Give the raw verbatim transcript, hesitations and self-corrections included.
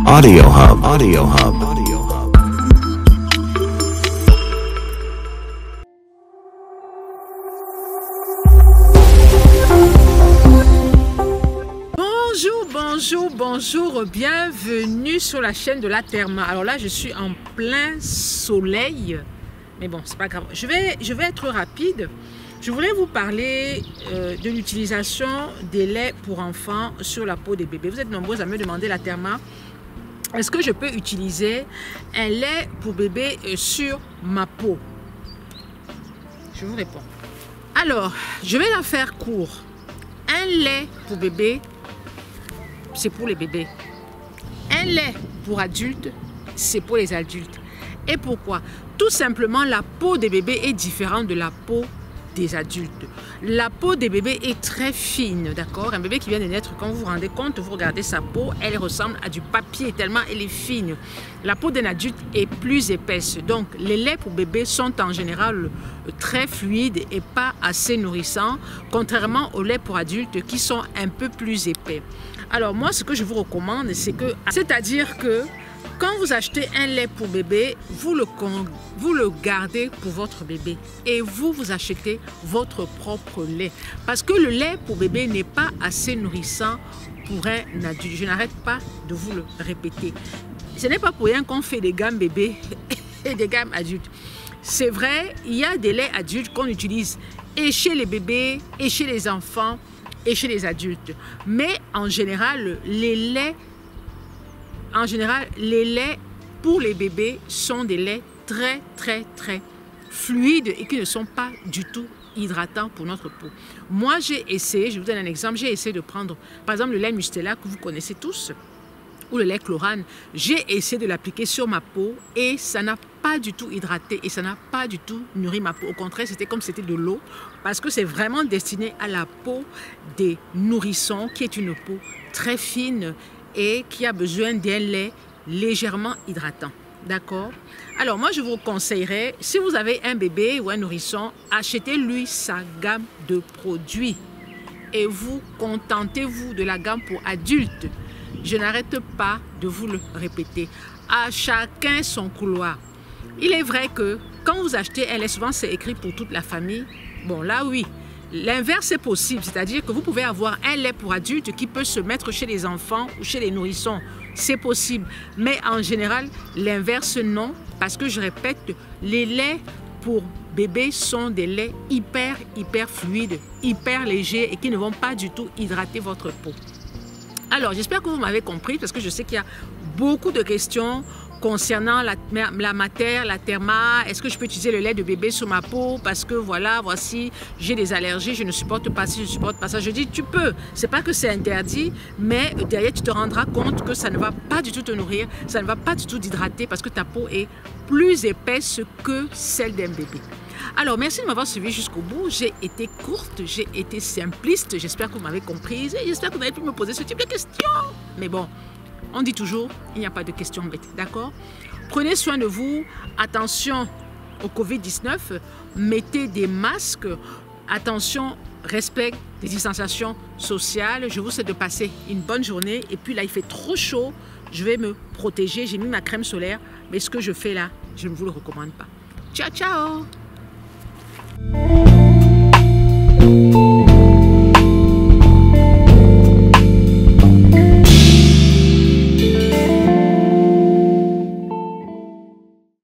Audio Hub. Audio Hub. Audio Hub. Bonjour, bonjour, bonjour, bienvenue sur la chaîne de la Therma. Alors là, je suis en plein soleil, mais bon, c'est pas grave. Je vais, je vais être rapide. Je voulais vous parler euh, de l'utilisation des laits pour enfants sur la peau des bébés. Vous êtes nombreux à me demander, la Therma, est-ce que je peux utiliser un lait pour bébé sur ma peau? Je vous réponds. Alors, je vais la faire court. Un lait pour bébé, c'est pour les bébés. Un lait pour adultes, c'est pour les adultes. Et pourquoi? Tout simplement, la peau des bébés est différente de la peau des adultes. La peau des bébés est très fine, d'accord? Un bébé qui vient de naître, quand vous vous rendez compte, vous regardez sa peau, elle ressemble à du papier tellement elle est fine. La peau d'un adulte est plus épaisse. Donc, les laits pour bébés sont en général très fluides et pas assez nourrissants, contrairement aux laits pour adultes qui sont un peu plus épais. Alors, moi, ce que je vous recommande, c'est que, c'est-à-dire que quand vous achetez un lait pour bébé, vous le, vous le gardez pour votre bébé et vous, vous achetez votre propre lait. Parce que le lait pour bébé n'est pas assez nourrissant pour un adulte. Je n'arrête pas de vous le répéter. Ce n'est pas pour rien qu'on fait des gammes bébés et des gammes adultes. C'est vrai, il y a des laits adultes qu'on utilise et chez les bébés, et chez les enfants, et chez les adultes. Mais en général, les laits En général, les laits pour les bébés sont des laits très, très, très fluides et qui ne sont pas du tout hydratants pour notre peau. Moi, j'ai essayé, je vous donne un exemple, j'ai essayé de prendre, par exemple, le lait Mustela que vous connaissez tous, ou le lait Chlorane. J'ai essayé de l'appliquer sur ma peau et ça n'a pas du tout hydraté et ça n'a pas du tout nourri ma peau. Au contraire, c'était comme si c'était de l'eau parce que c'est vraiment destiné à la peau des nourrissons qui est une peau très fine et qui a besoin d'un lait légèrement hydratant. D'accord? Alors moi, je vous conseillerais, si vous avez un bébé ou un nourrisson, achetez-lui sa gamme de produits et vous contentez-vous de la gamme pour adultes. Je n'arrête pas de vous le répéter. À chacun son couloir. Il est vrai que quand vous achetez un lait, souvent c'est écrit pour toute la famille. Bon, là oui. L'inverse est possible, c'est-à-dire que vous pouvez avoir un lait pour adultes qui peut se mettre chez les enfants ou chez les nourrissons. C'est possible. Mais en général, l'inverse non, parce que je répète, les laits pour bébés sont des laits hyper, hyper fluides, hyper légers et qui ne vont pas du tout hydrater votre peau. Alors, j'espère que vous m'avez compris, parce que je sais qu'il y a beaucoup de questions concernant la, la matière, la Therma. Est-ce que je peux utiliser le lait de bébé sur ma peau parce que voilà, voici, j'ai des allergies, je ne supporte pas ci, je ne supporte pas ça. Je dis, tu peux. C'est pas que c'est interdit, mais derrière, tu te rendras compte que ça ne va pas du tout te nourrir, ça ne va pas du tout t'hydrater parce que ta peau est plus épaisse que celle d'un bébé. Alors, merci de m'avoir suivi jusqu'au bout. J'ai été courte, j'ai été simpliste. J'espère que vous m'avez comprise et j'espère que vous avez pu me poser ce type de questions. Mais bon, on dit toujours, il n'y a pas de questions bêtes, d'accord? Prenez soin de vous, attention au Covid dix-neuf, mettez des masques, attention, respect des distanciations sociales. Je vous souhaite de passer une bonne journée. Et puis là, il fait trop chaud, je vais me protéger. J'ai mis ma crème solaire, mais ce que je fais là, je ne vous le recommande pas. Ciao, ciao!